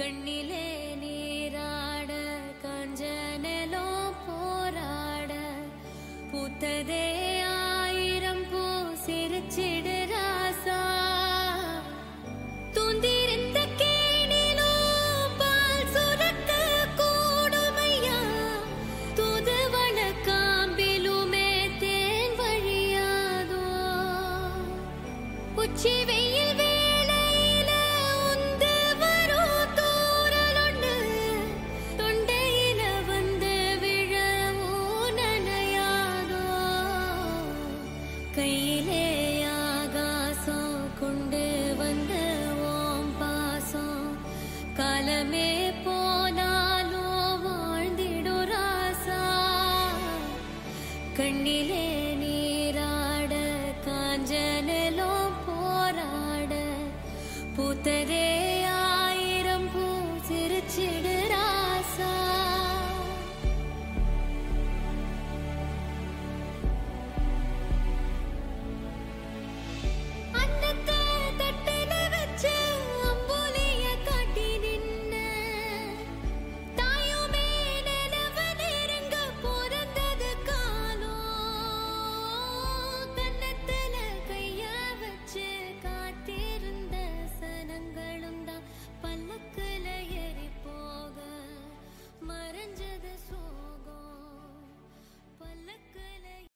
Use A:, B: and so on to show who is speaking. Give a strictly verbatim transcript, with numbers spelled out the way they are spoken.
A: கண்ணிலே நீராட காஞ்சனலோ போராட பூத்ததே ஆயிரம் பூ சிரிச்சிடு ராசா தூந்திருந்த கேணிலோ பால் சுரக்க கூடுமையா தூதுவன காம்பிலுமே தேன் வழியாதோ உச்சி வெயில் வேளையில உந்து வரும் தூரலொண்டு தொண்டையில வந்து விழவோ நனையாதோ கையிலே ஆகாசம் கொண்டு வந்த ஓம் பாசம் காலமே போனாலோ வாழ்ந்திடு ராசா கண்ணிலே நீராட காஞ்சனலோ போராட பூத்ததே